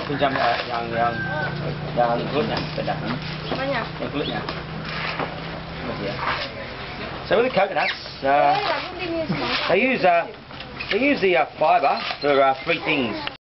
Pinjam yang kulitnya, beda. Mana? Yang kulitnya. Yeah. So with the coconuts, they use the fibre for 3 things.